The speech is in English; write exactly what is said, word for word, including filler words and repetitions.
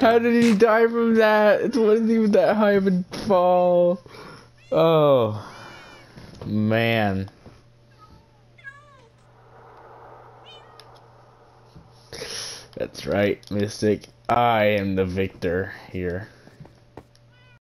How did he die from that? It wasn't even that high of a fall. Oh, man. That's right, Mystic. I am the victor here.